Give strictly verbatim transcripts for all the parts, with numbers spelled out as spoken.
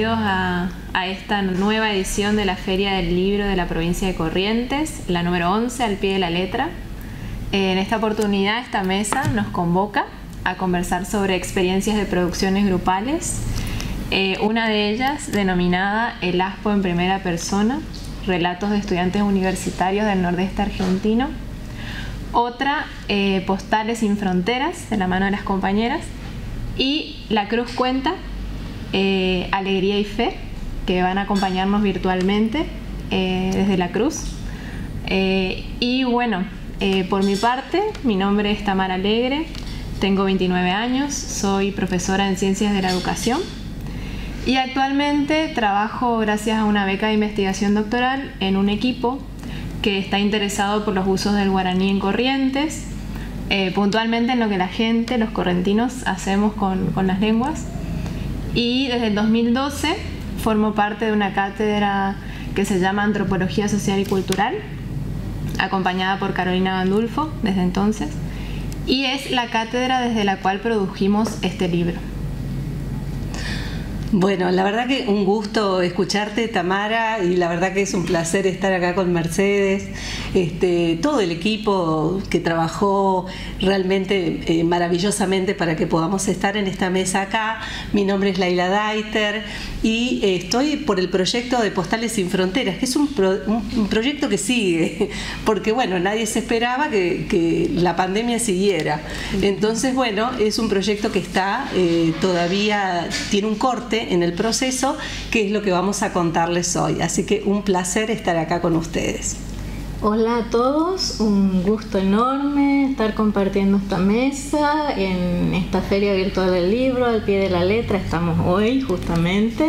bienvenidos a, a esta nueva edición de la Feria del Libro de la provincia de Corrientes, la número once, al pie de la letra. En esta oportunidad, esta mesa nos convoca a conversar sobre experiencias de producciones grupales, eh, una de ellas denominada El Aspo en primera persona, relatos de estudiantes universitarios del nordeste argentino, otra, eh, Postales sin fronteras, de la mano de las compañeras, y La Cruz cuenta, eh, Alegría y Fe, que van a acompañarnos virtualmente eh, desde La Cruz. Eh, y bueno, eh, por mi parte, mi nombre es Tamara Alegre, tengo veintinueve años, soy profesora en Ciencias de la Educación y actualmente trabajo gracias a una beca de investigación doctoral en un equipo que está interesado por los usos del guaraní en Corrientes, eh, puntualmente en lo que la gente, los correntinos, hacemos con, con las lenguas. Y desde el dos mil doce formo parte de una cátedra que se llama Antropología Social y Cultural, acompañada por Carolina Gandulfo desde entonces, y es la cátedra desde la cual produjimos este libro. Bueno, la verdad que un gusto escucharte, Tamara, y la verdad que es un placer estar acá con Mercedes, este, todo el equipo que trabajó realmente eh, maravillosamente para que podamos estar en esta mesa acá. Mi nombre es Laila Daiter y eh, estoy por el proyecto de Postales sin Fronteras, que es un, pro, un, un proyecto que sigue, porque bueno, nadie se esperaba que, que la pandemia siguiera. Entonces, bueno, es un proyecto que está eh, todavía, tiene un corte en el proceso, que es lo que vamos a contarles hoy. Así que un placer estar acá con ustedes. Hola a todos, un gusto enorme estar compartiendo esta mesa en esta Feria Virtual del Libro, al pie de la letra. Estamos hoy justamente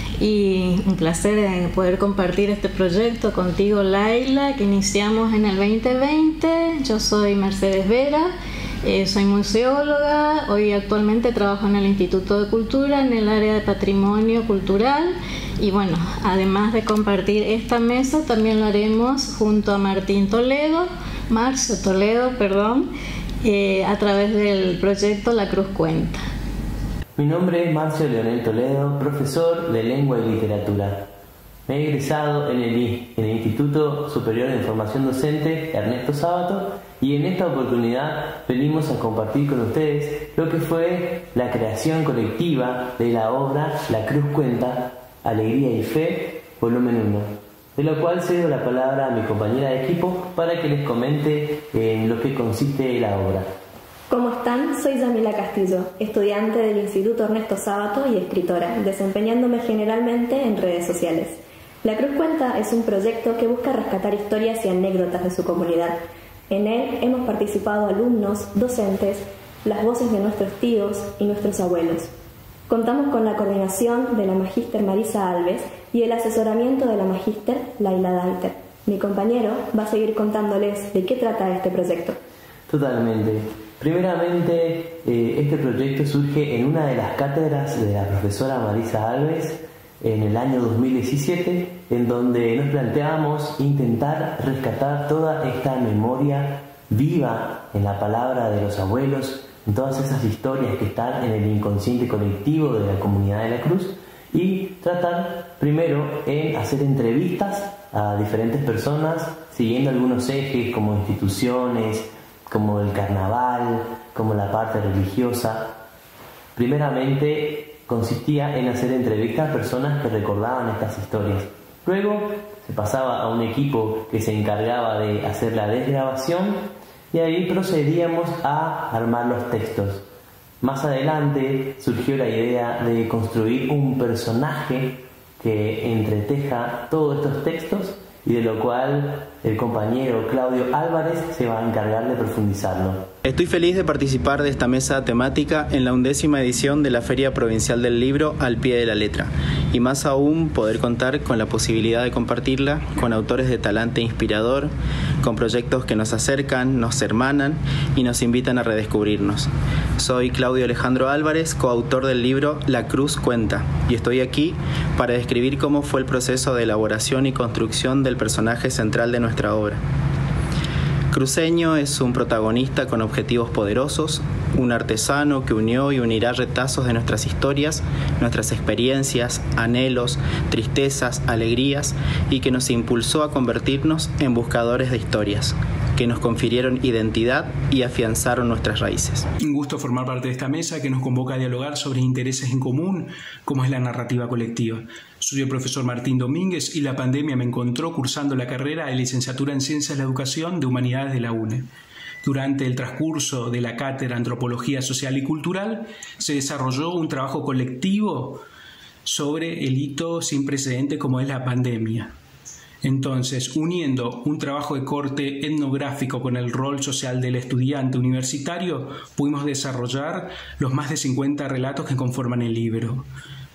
y un placer poder compartir este proyecto contigo, Laila, que iniciamos en el veinte veinte. Yo soy Mercedes Vera. Eh, soy museóloga, hoy actualmente trabajo en el Instituto de Cultura en el área de patrimonio cultural y bueno, además de compartir esta mesa también lo haremos junto a Martín Toledo, Marcio Toledo, perdón, eh, a través del proyecto La Cruz cuenta. Mi nombre es Marcio Leonel Toledo, profesor de Lengua y Literatura. Me he egresado en el, en el Instituto Superior de Formación Docente Ernesto Sábato y en esta oportunidad venimos a compartir con ustedes lo que fue la creación colectiva de la obra La Cruz cuenta, Alegría y Fe, volumen uno, de lo cual cedo la palabra a mi compañera de equipo para que les comente en lo que consiste la obra. ¿Cómo están? Soy Yamila Castillo, estudiante del Instituto Ernesto Sábato y escritora, desempeñándome generalmente en redes sociales. La Cruz cuenta es un proyecto que busca rescatar historias y anécdotas de su comunidad. En él hemos participado alumnos, docentes, las voces de nuestros tíos y nuestros abuelos. Contamos con la coordinación de la magíster Marisa Alves y el asesoramiento de la magíster Laila Daiter. Mi compañero va a seguir contándoles de qué trata este proyecto. Totalmente. Primeramente, eh, este proyecto surge en una de las cátedras de la profesora Marisa Alves en el año dos mil diecisiete, en donde nos planteábamos intentar rescatar toda esta memoria viva en la palabra de los abuelos, en todas esas historias que están en el inconsciente colectivo de la comunidad de La Cruz, y tratar primero en hacer entrevistas a diferentes personas, siguiendo algunos ejes como instituciones, como el carnaval, como la parte religiosa. Primeramente consistía en hacer entrevistas a personas que recordaban estas historias. Luego se pasaba a un equipo que se encargaba de hacer la desgrabación y ahí procedíamos a armar los textos. Más adelante surgió la idea de construir un personaje que entreteja todos estos textos y de lo cual el compañero Claudio Álvarez se va a encargar de profundizarlo. Estoy feliz de participar de esta mesa temática en la undécima edición de la Feria Provincial del Libro al pie de la letra, y más aún poder contar con la posibilidad de compartirla con autores de talante inspirador, con proyectos que nos acercan, nos hermanan y nos invitan a redescubrirnos. Soy Claudio Alejandro Álvarez, coautor del libro La Cruz cuenta, y estoy aquí para describir cómo fue el proceso de elaboración y construcción del personaje central de nuestra obra. Cruceño es un protagonista con objetivos poderosos, un artesano que unió y unirá retazos de nuestras historias, nuestras experiencias, anhelos, tristezas, alegrías y que nos impulsó a convertirnos en buscadores de historias, que nos confirieron identidad y afianzaron nuestras raíces. Un gusto formar parte de esta mesa que nos convoca a dialogar sobre intereses en común, como es la narrativa colectiva. Soy el profesor Martín Domínguez y la pandemia me encontró cursando la carrera de licenciatura en Ciencias de la Educación de Humanidades de la U N E. Durante el transcurso de la cátedra Antropología Social y Cultural se desarrolló un trabajo colectivo sobre el hito sin precedente como es la pandemia. Entonces, uniendo un trabajo de corte etnográfico con el rol social del estudiante universitario, pudimos desarrollar los más de cincuenta relatos que conforman el libro.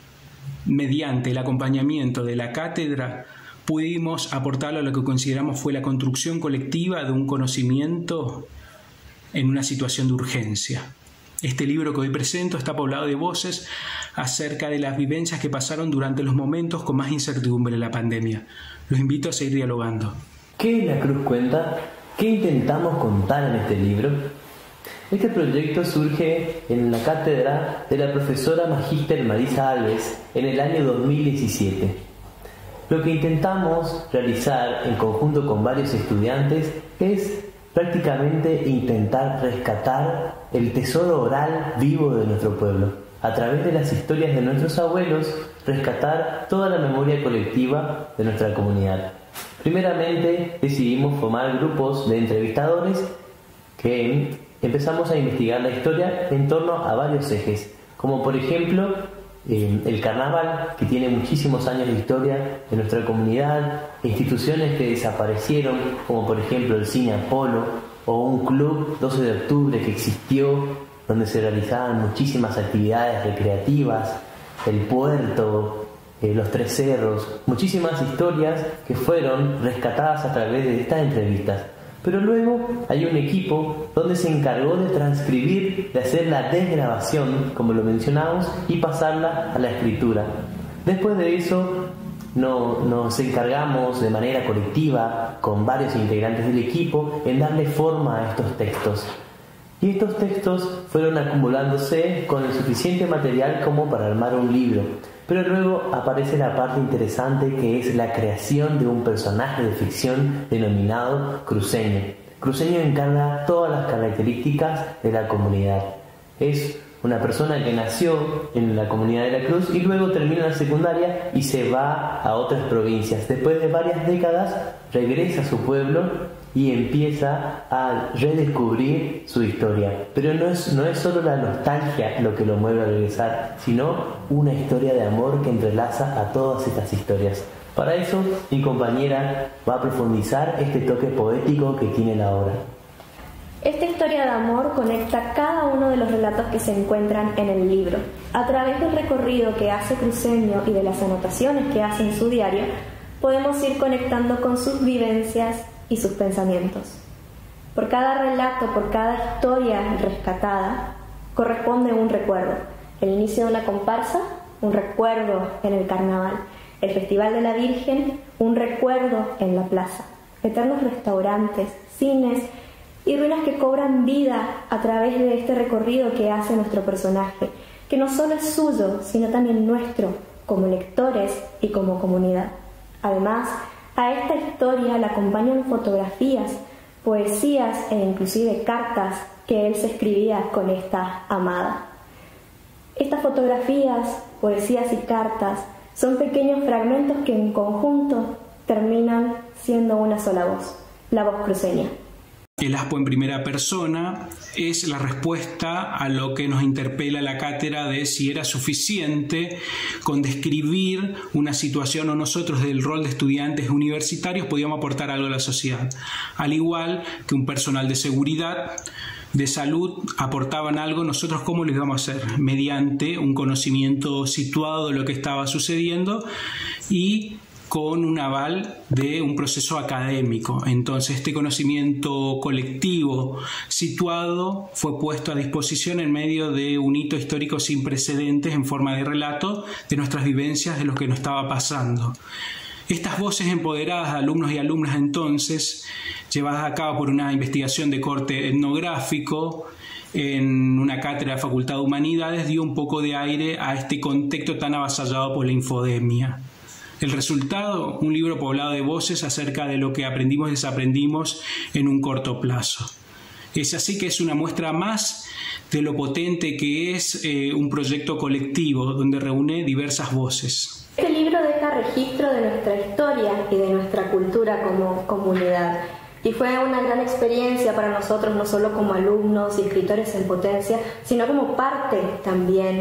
Mediante el acompañamiento de la cátedra, pudimos aportar a lo que consideramos fue la construcción colectiva de un conocimiento en una situación de urgencia. Este libro que hoy presento está poblado de voces acerca de las vivencias que pasaron durante los momentos con más incertidumbre de la pandemia. Los invito a seguir dialogando. ¿Qué es La Cruz Cuenta? ¿Qué intentamos contar en este libro? Este proyecto surge en la cátedra de la profesora magíster Marisa Alves en el año dos mil diecisiete. Lo que intentamos realizar en conjunto con varios estudiantes es prácticamente intentar rescatar el tesoro oral vivo de nuestro pueblo. A través de las historias de nuestros abuelos, rescatar toda la memoria colectiva de nuestra comunidad. Primeramente, decidimos formar grupos de entrevistadores que empezamos a investigar la historia en torno a varios ejes, como por ejemplo eh, el carnaval, que tiene muchísimos años de historia en nuestra comunidad, instituciones que desaparecieron, como por ejemplo el Cine Apolo o un club doce de octubre que existió, donde se realizaban muchísimas actividades recreativas, el puerto, eh, los tres cerros, muchísimas historias que fueron rescatadas a través de estas entrevistas. Pero luego hay un equipo donde se encargó de transcribir, de hacer la desgrabación, como lo mencionamos, y pasarla a la escritura. Después de eso no, nos encargamos de manera colectiva, con varios integrantes del equipo, en darle forma a estos textos. Y estos textos fueron acumulándose con el suficiente material como para armar un libro. Pero luego aparece la parte interesante, que es la creación de un personaje de ficción denominado Cruceño. Cruceño encarna todas las características de la comunidad. Es una persona que nació en la comunidad de La Cruz y luego termina la secundaria y se va a otras provincias. Después de varias décadas regresa a su pueblo y empieza a redescubrir su historia. Pero no es, no es solo la nostalgia lo que lo mueve a regresar, sino una historia de amor que entrelaza a todas estas historias. Para eso, mi compañera va a profundizar este toque poético que tiene la obra. Esta historia de amor conecta cada uno de los relatos que se encuentran en el libro. A través del recorrido que hace Cruceño y de las anotaciones que hace en su diario, podemos ir conectando con sus vivencias y sus pensamientos. Por cada relato, por cada historia rescatada, corresponde un recuerdo. El inicio de una comparsa, un recuerdo en el carnaval. El Festival de la Virgen, un recuerdo en la plaza. Eternos restaurantes, cines y ruinas que cobran vida a través de este recorrido que hace nuestro personaje, que no solo es suyo, sino también nuestro, como lectores y como comunidad. Además, a esta historia le acompañan fotografías, poesías e inclusive cartas que él se escribía con esta amada. Estas fotografías, poesías y cartas son pequeños fragmentos que en conjunto terminan siendo una sola voz, la voz cruceña. El aspo en primera persona es la respuesta a lo que nos interpela la cátedra de si era suficiente con describir una situación o nosotros del rol de estudiantes universitarios podíamos aportar algo a la sociedad. Al igual que un personal de seguridad, de salud, aportaban algo, nosotros cómo lo íbamos a hacer, mediante un conocimiento situado de lo que estaba sucediendo y con un aval de un proceso académico. Entonces este conocimiento colectivo situado fue puesto a disposición en medio de un hito histórico sin precedentes en forma de relato de nuestras vivencias, de lo que nos estaba pasando. Estas voces empoderadas de alumnos y alumnas entonces, llevadas a cabo por una investigación de corte etnográfico en una cátedra de Facultad de Humanidades, dio un poco de aire a este contexto tan avasallado por la infodemia. El resultado, un libro poblado de voces acerca de lo que aprendimos y desaprendimos en un corto plazo. Es así que es una muestra más de lo potente que es eh, un proyecto colectivo donde reúne diversas voces. Este libro deja registro de nuestra historia y de nuestra cultura como comunidad. Y fue una gran experiencia para nosotros, no solo como alumnos y escritores en potencia, sino como parte también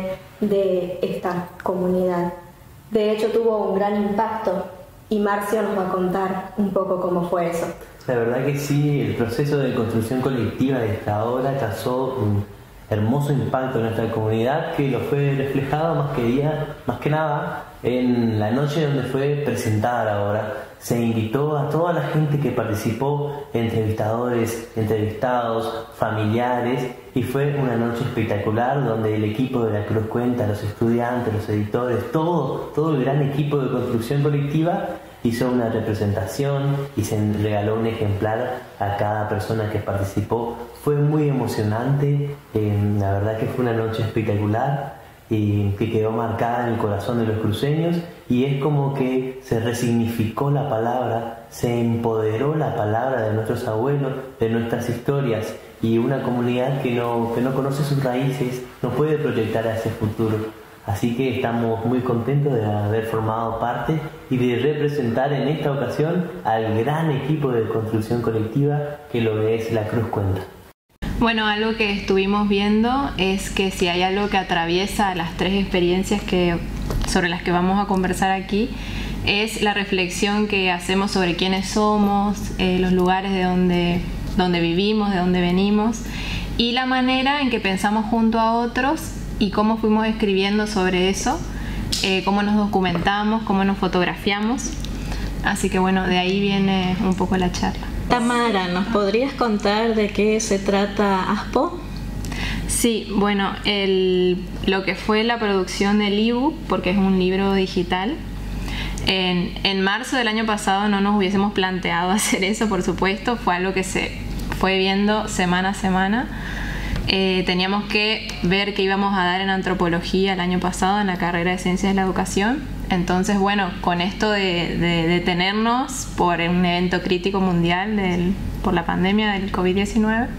de esta comunidad. De hecho, tuvo un gran impacto y Marcio nos va a contar un poco cómo fue eso. La verdad que sí, el proceso de construcción colectiva de esta obra causó un hermoso impacto en nuestra comunidad, que lo fue reflejado más que, día, más que nada en la noche donde fue presentada la obra. Se invitó a toda la gente que participó, entrevistadores, entrevistados, familiares, y fue una noche espectacular donde el equipo de la Cruz Cuenta, los estudiantes, los editores, todo, todo el gran equipo de construcción colectiva hizo una representación y se regaló un ejemplar a cada persona que participó. Fue muy emocionante, eh, la verdad que fue una noche espectacular y que quedó marcada en el corazón de los cruceños, y es como que se resignificó la palabra, se empoderó la palabra de nuestros abuelos, de nuestras historias, y una comunidad que no, que no conoce sus raíces no puede proyectar hacia el futuro. Así que estamos muy contentos de haber formado parte y de representar en esta ocasión al gran equipo de construcción colectiva que lo es la Cruz Cuenta. Bueno, algo que estuvimos viendo es que si hay algo que atraviesa las tres experiencias que, sobre las que vamos a conversar aquí, es la reflexión que hacemos sobre quiénes somos, eh, los lugares de donde, donde vivimos, de donde venimos, y la manera en que pensamos junto a otros y cómo fuimos escribiendo sobre eso, eh, cómo nos documentamos, cómo nos fotografiamos. Así que bueno, de ahí viene un poco la charla. Tamara, ¿nos podrías contar de qué se trata Aspo? Sí, bueno, el, lo que fue la producción del ebook, porque es un libro digital. En, en marzo del año pasado no nos hubiésemos planteado hacer eso, por supuesto, fue algo que se fue viendo semana a semana. Eh, teníamos que ver qué íbamos a dar en antropología el año pasado en la carrera de Ciencias de la Educación. Entonces, bueno, con esto de, de detenernos por un evento crítico mundial del, por la pandemia del COVID diecinueve,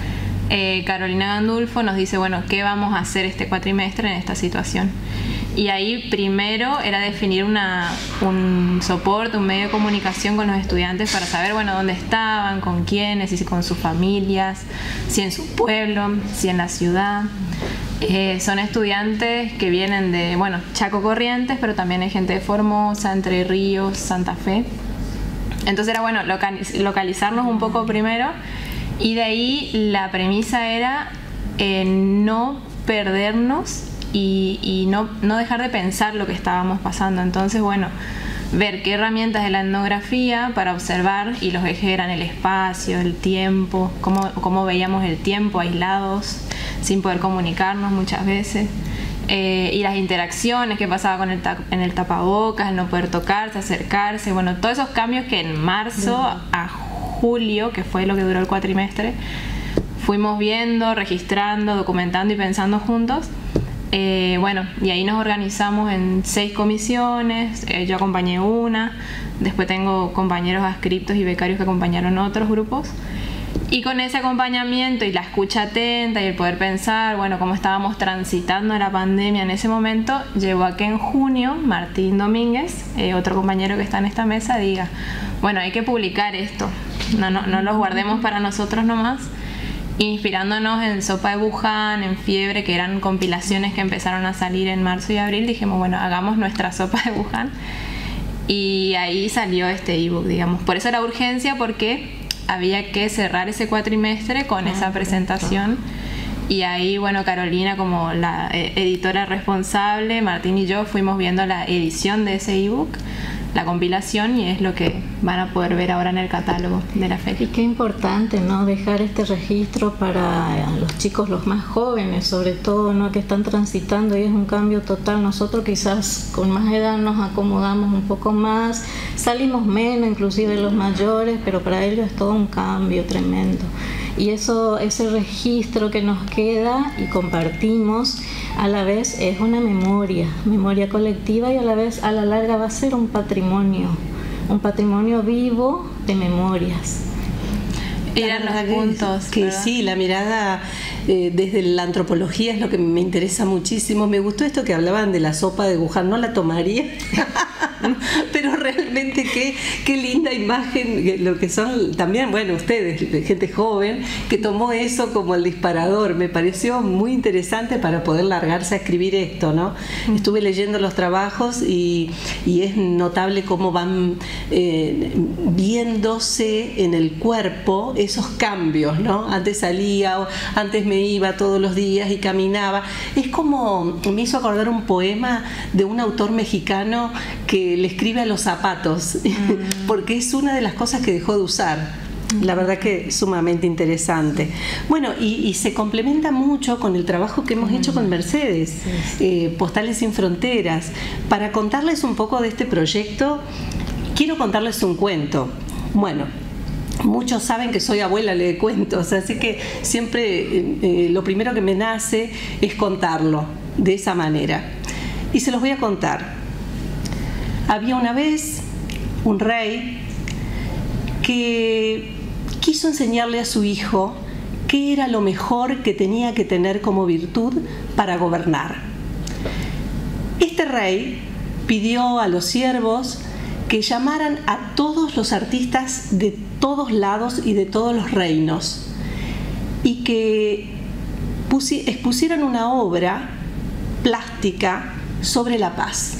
eh, Carolina Gandulfo nos dice, bueno, ¿qué vamos a hacer este cuatrimestre en esta situación? Y ahí primero era definir una, un soporte, un medio de comunicación con los estudiantes para saber, bueno, dónde estaban, con quiénes, si con sus familias, si en su pueblo, si en la ciudad. Eh, son estudiantes que vienen de, bueno, Chaco, Corrientes, pero también hay gente de Formosa, Entre Ríos, Santa Fe. Entonces era bueno localizarnos un poco primero, y de ahí la premisa era eh, no perdernos y, y no, no dejar de pensar lo que estábamos pasando. Entonces, bueno, ver qué herramientas de la etnografía para observar, y los ejes eran el espacio, el tiempo, cómo, cómo veíamos el tiempo aislados, sin poder comunicarnos muchas veces, eh, y las interacciones que pasaba con el en el tapabocas, el no poder tocarse, acercarse, bueno, todos esos cambios que en marzo a julio, que fue lo que duró el cuatrimestre, fuimos viendo, registrando, documentando y pensando juntos. Eh, bueno, y ahí nos organizamos en seis comisiones, eh, yo acompañé una, después tengo compañeros adscriptos y becarios que acompañaron otros grupos, y con ese acompañamiento y la escucha atenta y el poder pensar, bueno, cómo estábamos transitando la pandemia en ese momento, llevó a que en junio Martín Domínguez, eh, otro compañero que está en esta mesa, diga, bueno, hay que publicar esto, no, no, no los guardemos para nosotros nomás. Inspirándonos en Sopa de Wuhan, en Fiebre, que eran compilaciones que empezaron a salir en marzo y abril, dijimos, bueno, hagamos nuestra Sopa de Wuhan. Y ahí salió este ebook, digamos. Por eso la urgencia, porque había que cerrar ese cuatrimestre con ah, esa presentación. Y ahí, bueno, Carolina, como la editora responsable, Martín y yo fuimos viendo la edición de ese ebook. la compilación y es lo que van a poder ver ahora en el catálogo de la feria. Y qué importante, ¿no?, dejar este registro para los chicos, los más jóvenes sobre todo, ¿no?, que están transitando, y es un cambio total. Nosotros quizás con más edad nos acomodamos un poco más, salimos menos inclusive los mayores, pero para ellos es todo un cambio tremendo. Y eso, ese registro que nos queda y compartimos, a la vez es una memoria, memoria colectiva, y a la vez a la larga va a ser un patrimonio, un patrimonio vivo de memorias. Eran los que, puntos. Que ¿verdad? sí, la mirada eh, desde la antropología es lo que me interesa muchísimo. Me gustó esto que hablaban de la sopa de Wuhan, no la tomaría. Pero realmente qué, qué linda imagen, lo que son también, bueno, ustedes, gente joven, que tomó eso como el disparador. Me pareció muy interesante para poder largarse a escribir esto, ¿no? Mm. Estuve leyendo los trabajos y, y es notable cómo van eh, viéndose en el cuerpo esos cambios, ¿no? Antes salía, antes me iba todos los días y caminaba. Es como, me hizo acordar un poema de un autor mexicano que le escribe a los zapatos, mm. porque es una de las cosas que dejó de usar. La verdad que es sumamente interesante. Bueno, y, y se complementa mucho con el trabajo que hemos mm. hecho con Mercedes, sí, sí. Eh, Postales Sin Fronteras. Para contarles un poco de este proyecto, quiero contarles un cuento. Bueno, muchos saben que soy abuela de cuentos, así que siempre eh, eh, lo primero que me nace es contarlo de esa manera. Y se los voy a contar. Había una vez un rey que quiso enseñarle a su hijo qué era lo mejor que tenía que tener como virtud para gobernar. Este rey pidió a los siervos que llamaran a todos los artistas de todos lados y de todos los reinos y que expusieran una obra plástica sobre la paz.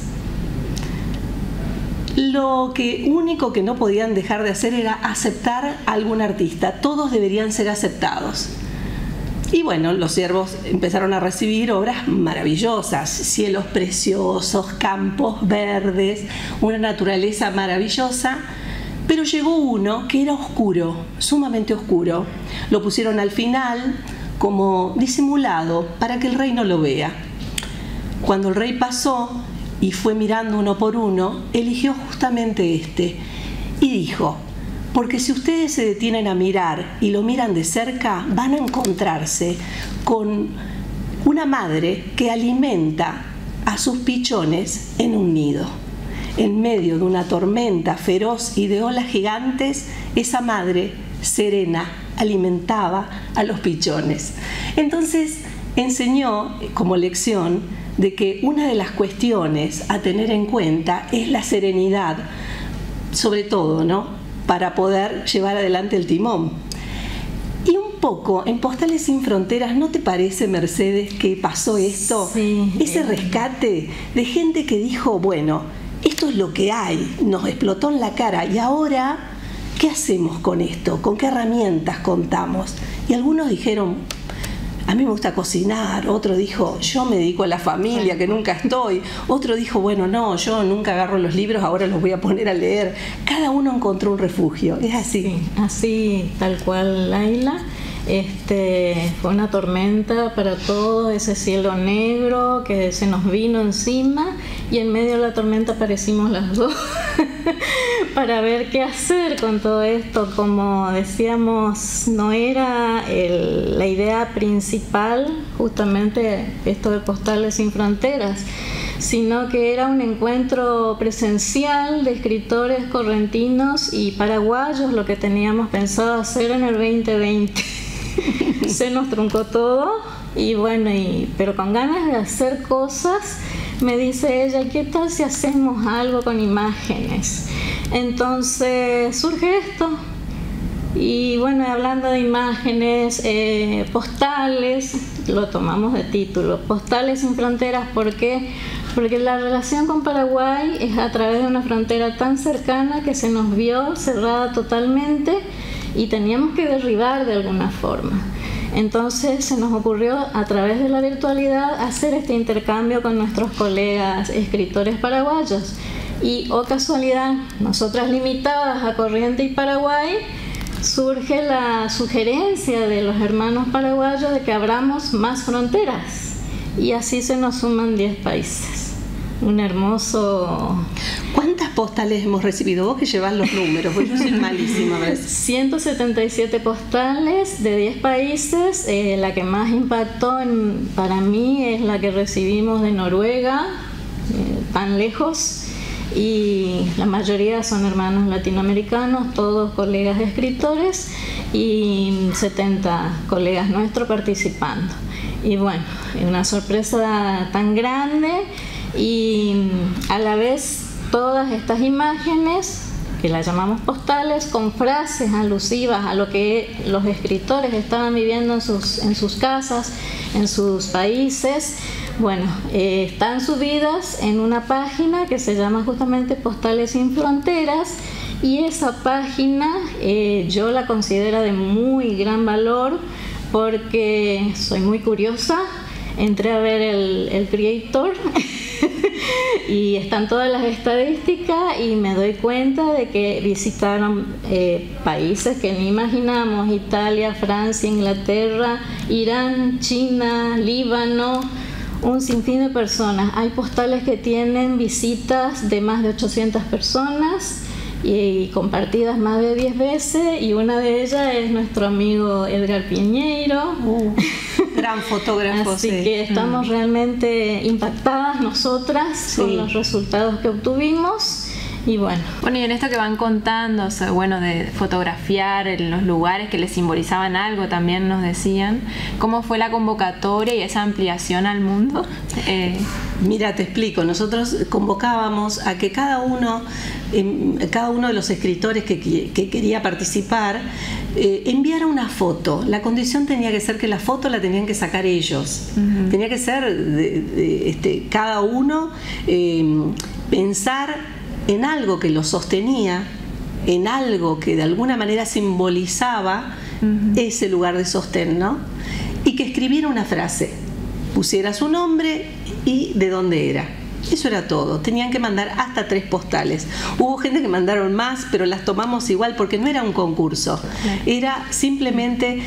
Lo que único que no podían dejar de hacer era aceptar a algún artista. Todos deberían ser aceptados. Y bueno, los siervos empezaron a recibir obras maravillosas, cielos preciosos, campos verdes, una naturaleza maravillosa, pero llegó uno que era oscuro, sumamente oscuro. Lo pusieron al final como disimulado para que el rey no lo vea. Cuando el rey pasó y fue mirando uno por uno, eligió justamente este y dijo: porque si ustedes se detienen a mirar y lo miran de cerca, van a encontrarse con una madre que alimenta a sus pichones en un nido. En medio de una tormenta feroz y de olas gigantes, esa madre serena alimentaba a los pichones. Entonces enseñó como lección de que una de las cuestiones a tener en cuenta es la serenidad, sobre todo, ¿no?, para poder llevar adelante el timón. Y un poco en Postales Sin Fronteras, ¿no te parece, Mercedes, que pasó esto? Sí, ese eh. rescate de gente que dijo, bueno, esto es lo que hay, nos explotó en la cara y ahora, ¿qué hacemos con esto? ¿Con qué herramientas contamos? Y algunos dijeron: a mí me gusta cocinar. Otro dijo: yo me dedico a la familia, que nunca estoy. Otro dijo: bueno, no, yo nunca agarro los libros, ahora los voy a poner a leer. Cada uno encontró un refugio. Es así. Sí, así, tal cual, Laila. Este, fue una tormenta para todo, ese cielo negro que se nos vino encima, y en medio de la tormenta aparecimos las dos para ver qué hacer con todo esto. Como decíamos, no era el, la idea principal justamente esto de Postales Sin Fronteras, sino que era un encuentro presencial de escritores correntinos y paraguayos, lo que teníamos pensado hacer en el veinte veinte. Se nos truncó todo y bueno, y, pero con ganas de hacer cosas, me dice ella: ¿qué tal si hacemos algo con imágenes? Entonces surge esto. Y bueno, hablando de imágenes, eh, postales, lo tomamos de título, Postales Sin Fronteras. ¿Por qué? Porque la relación con Paraguay es a través de una frontera tan cercana que se nos vio cerrada totalmente y teníamos que derribar de alguna forma. Entonces se nos ocurrió a través de la virtualidad hacer este intercambio con nuestros colegas escritores paraguayos. y, oh casualidad, nosotras limitadas a Corrientes y Paraguay, surge la sugerencia de los hermanos paraguayos de que abramos más fronteras, y así se nos suman diez países. Un hermoso... ¿Cuántas postales hemos recibido? Vos que llevas los números, porque yo soy malísima a veces. ciento setenta y siete postales de diez países. Eh, la que más impactó en, para mí es la que recibimos de Noruega, eh, tan lejos, y la mayoría son hermanos latinoamericanos, todos colegas escritores, y setenta colegas nuestros participando. Y bueno, una sorpresa tan grande, y a la vez todas estas imágenes, que las llamamos postales, con frases alusivas a lo que los escritores estaban viviendo en sus, en sus casas, en sus países, bueno, eh, están subidas en una página que se llama justamente Postales sin Fronteras, y esa página eh, yo la considero de muy gran valor porque soy muy curiosa. Entré a ver el, el Creator y están todas las estadísticas, y me doy cuenta de que visitaron eh, países que ni imaginamos: Italia, Francia, Inglaterra, Irán, China, Líbano, un sinfín de personas. Hay postales que tienen visitas de más de ochocientas personas y compartidas más de diez veces, y una de ellas es nuestro amigo Edgar Piñeiro, uh, gran fotógrafo. Así sí. que estamos mm. realmente impactadas nosotras sí. con los resultados que obtuvimos. Y bueno. Bueno, y en esto que van contando, o sea, bueno, de fotografiar en los lugares que les simbolizaban algo, también nos decían, ¿cómo fue la convocatoria y esa ampliación al mundo? Eh... Mira, te explico. Nosotros convocábamos a que cada uno, eh, cada uno de los escritores que, que quería participar eh, enviara una foto. La condición tenía que ser que la foto la tenían que sacar ellos. Uh-huh. Tenía que ser de, de, este, cada uno eh, pensar en algo que lo sostenía, en algo que de alguna manera simbolizaba uh-huh. ese lugar de sostén, ¿no? Y que escribiera una frase, pusiera su nombre y de dónde era. Eso era todo. Tenían que mandar hasta tres postales. Hubo gente que mandaron más, pero las tomamos igual porque no era un concurso. Era simplemente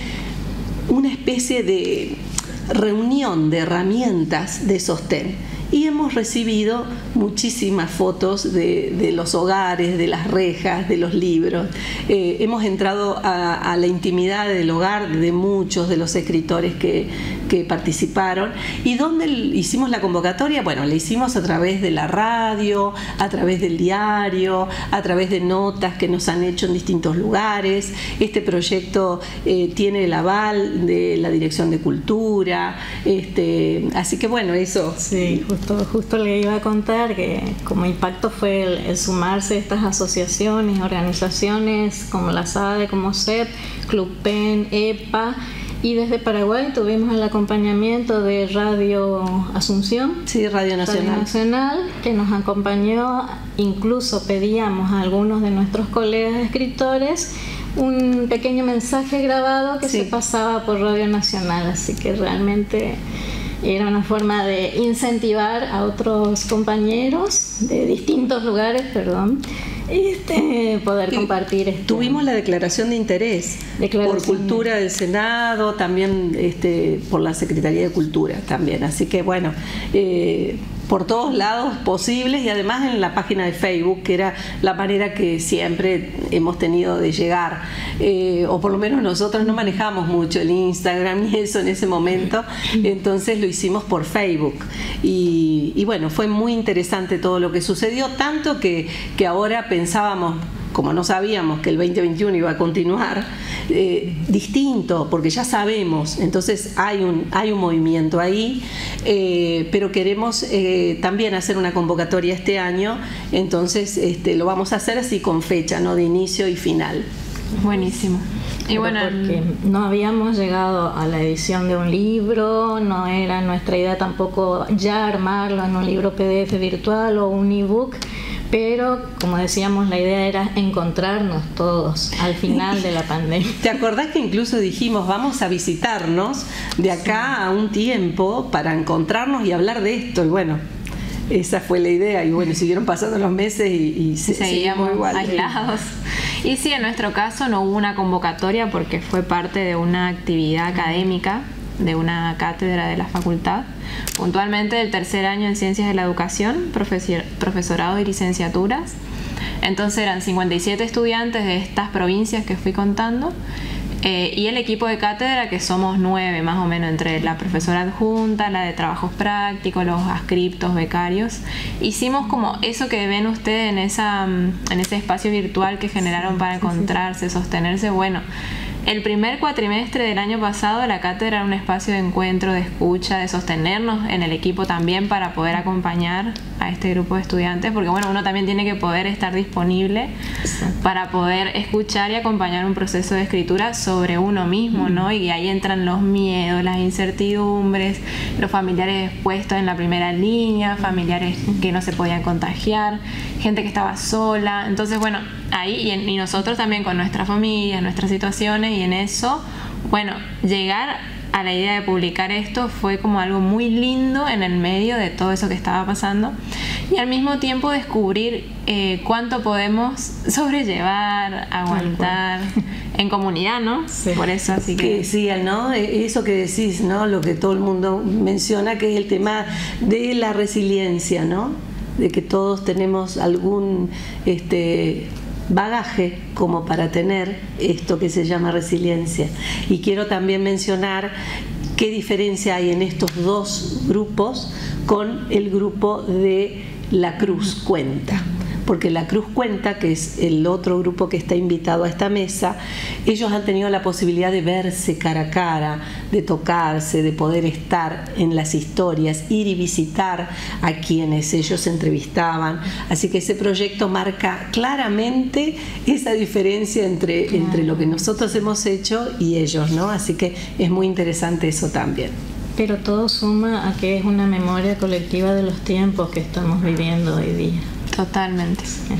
una especie de reunión de herramientas de sostén. Y hemos recibido muchísimas fotos de, de los hogares, de las rejas, de los libros. Eh, hemos entrado a, a la intimidad del hogar de muchos de los escritores que, que participaron. ¿Y dónde hicimos la convocatoria? Bueno, la hicimos a través de la radio, a través del diario, a través de notas que nos han hecho en distintos lugares. Este proyecto eh, tiene el aval de la Dirección de Cultura. Este, así que bueno, eso... Sí, justo. Justo le iba a contar que como impacto fue el, el sumarse a estas asociaciones, organizaciones como la S A D E, como C E P, Club Pen, E P A, y desde Paraguay tuvimos el acompañamiento de Radio Asunción, sí, Radio Nacional. Radio Nacional, que nos acompañó. Incluso pedíamos a algunos de nuestros colegas escritores un pequeño mensaje grabado que sí. se pasaba por Radio Nacional, así que realmente era una forma de incentivar a otros compañeros de distintos lugares, perdón, este, poder compartir. Este, Tuvimos la declaración de interés declaración por Cultura del Senado, también este, por la Secretaría de Cultura también. Así que bueno, eh, por todos lados posibles, y además en la página de Facebook, que era la manera que siempre hemos tenido de llegar, eh, o por lo menos nosotros no manejamos mucho el Instagram y eso en ese momento, entonces lo hicimos por Facebook, y, y bueno, fue muy interesante todo lo que sucedió, tanto que, que ahora pensábamos, como no sabíamos que el veinte veintiuno iba a continuar, eh, distinto, porque ya sabemos, entonces hay un, hay un movimiento ahí, eh, pero queremos eh, también hacer una convocatoria este año, entonces este, lo vamos a hacer así con fecha, ¿no? De inicio y final. Buenísimo. Y bueno, porque no habíamos llegado a la edición de un libro, no era nuestra idea tampoco ya armarlo en un libro P D F virtual o un ebook, pero como decíamos, la idea era encontrarnos todos al final de la pandemia. ¿Te acordás que incluso dijimos vamos a visitarnos de acá a un tiempo para encontrarnos y hablar de esto? Y bueno, esa fue la idea. Y bueno, siguieron pasando los meses y, y se, seguíamos igual, aislados. Y sí, en nuestro caso no hubo una convocatoria porque fue parte de una actividad académica de una cátedra de la facultad, puntualmente del tercer año en Ciencias de la Educación, profesor, profesorado y licenciaturas. Entonces eran cincuenta y siete estudiantes de estas provincias que fui contando, eh, y el equipo de cátedra, que somos nueve más o menos, entre la profesora adjunta, la de trabajos prácticos, los adscriptos, becarios. Hicimos como eso que ven ustedes en, esa, en ese espacio virtual que generaron para encontrarse, sostenerse. Bueno, el primer cuatrimestre del año pasado la cátedra era un espacio de encuentro, de escucha, de sostenernos en el equipo también para poder acompañar a este grupo de estudiantes, porque bueno, uno también tiene que poder estar disponible para poder escuchar y acompañar un proceso de escritura sobre uno mismo, ¿no? Y ahí entran los miedos, las incertidumbres, los familiares expuestos en la primera línea, familiares que no se podían contagiar, gente que estaba sola. Entonces bueno, ahí y, en, y nosotros también con nuestras familias, nuestras situaciones, y en eso, bueno, llegar a la idea de publicar esto fue como algo muy lindo en el medio de todo eso que estaba pasando, y al mismo tiempo descubrir eh, cuánto podemos sobrellevar, aguantar en comunidad, ¿no? Sí. Por eso, así que... que decían, ¿no? Eso que decís, ¿no? Lo que todo el mundo menciona, que es el tema de la resiliencia, ¿no? De que todos tenemos algún este bagaje como para tener esto que se llama resiliencia. Y quiero también mencionar qué diferencia hay en estos dos grupos con el grupo de La Cruz Cuenta. Porque La Cruz Cuenta, que es el otro grupo que está invitado a esta mesa, ellos han tenido la posibilidad de verse cara a cara, de tocarse, de poder estar en las historias, ir y visitar a quienes ellos entrevistaban. Así que ese proyecto marca claramente esa diferencia entre, entre lo que nosotros hemos hecho y ellos, ¿no? Así que es muy interesante eso también. Pero todo suma a que es una memoria colectiva de los tiempos que estamos viviendo hoy día. Totalmente. Sí.